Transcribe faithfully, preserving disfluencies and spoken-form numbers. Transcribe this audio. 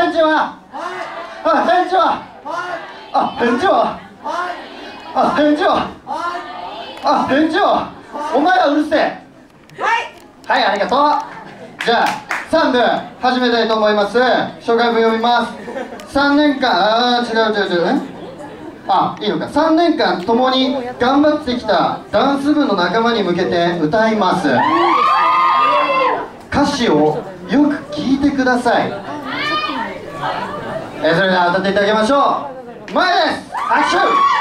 返事は？あ、返事は？あ、返事は？あ、返事は？あ、返事は？お前らうるせえ。 はいはい、ありがとう。じゃあさん部始めたいと思います。紹介文読みます。さんねんかん、あー違う違う違う、あ、いいのか。さんねんかん共に頑張ってきたダンス部の仲間に向けて歌います。歌詞をよく聞いてください。えー、それでは歌っていただきましょう。前です。アクション。